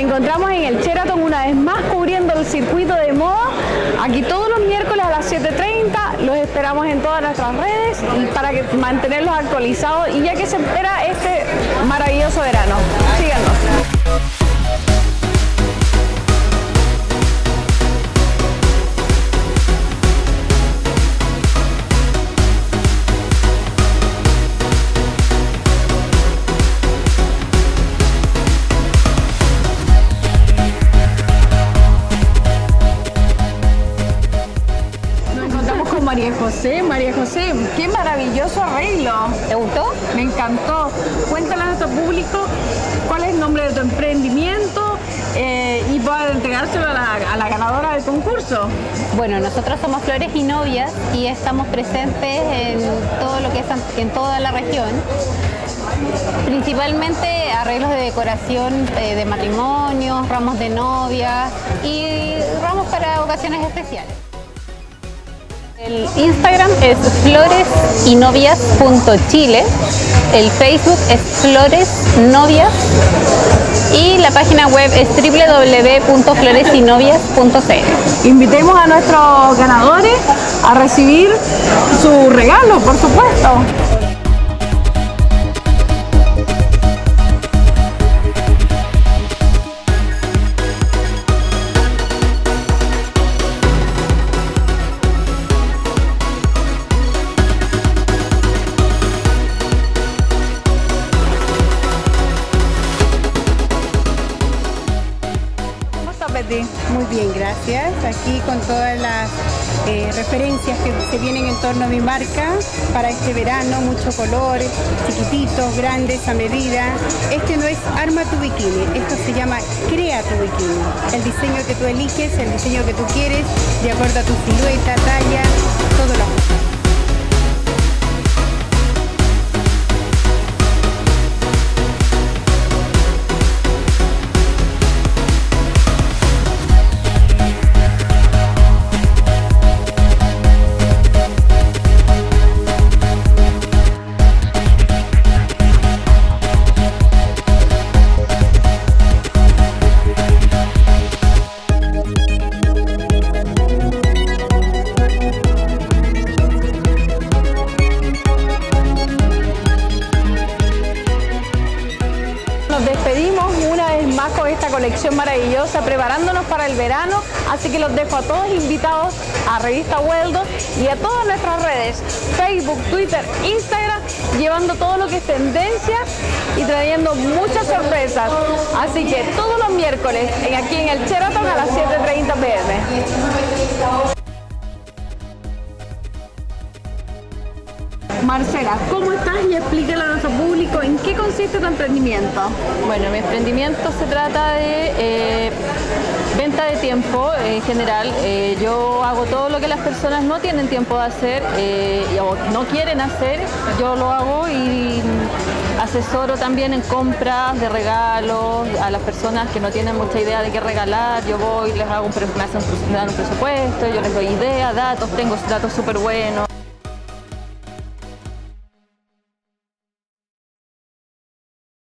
encontramos en el Sheraton una vez más cubriendo el circuito de moda. Aquí todos los miércoles a las 7:30, los esperamos en todas nuestras redes para mantenerlos actualizados y ya que se espera este maravilloso verano. Síganos. María José, qué maravilloso arreglo. ¿Te gustó? Me encantó. Cuéntale a nuestro público cuál es el nombre de tu emprendimiento y poder entregárselo a la ganadora del concurso. Bueno, nosotros somos Flores y Novias y estamos presentes en todo lo que es en toda la región. Principalmente arreglos de decoración de matrimonios, ramos de novias y ramos para ocasiones especiales. El Instagram es floresynovias.chile, el Facebook es floresnovias y la página web es www.floresynovias.cl. Invitemos a nuestros ganadores a recibir su regalo, por supuesto. Muy bien, gracias. Aquí con todas las referencias que se vienen en torno a mi marca para este verano, mucho color, chiquititos, grandes, a medida. Este no es arma tu bikini, esto se llama crea tu bikini. El diseño que tú eliges, el diseño que tú quieres, de acuerdo a tu silueta, talla, todo lo que... Nos despedimos una vez más con esta colección maravillosa, preparándonos para el verano, así que los dejo a todos invitados a Revista Weldo y a todas nuestras redes, Facebook, Twitter, Instagram, llevando todo lo que es tendencia y trayendo muchas sorpresas. Así que todos los miércoles aquí en el Sheraton a las 7:30 p.m. Marcela, ¿cómo estás? Y explícale a nuestro público en qué consiste tu emprendimiento. Bueno, mi emprendimiento se trata de venta de tiempo en general. Yo hago todo lo que las personas no tienen tiempo de hacer o no quieren hacer, yo lo hago y asesoro también en compras de regalos a las personas que no tienen mucha idea de qué regalar. Yo voy, les hago me dan un presupuesto, yo les doy ideas, datos, tengo datos súper buenos.